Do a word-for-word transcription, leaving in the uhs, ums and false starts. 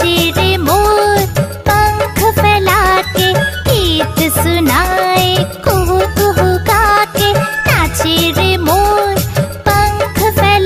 नाचे रे मोर, पंख फैला के गीत सुनाए।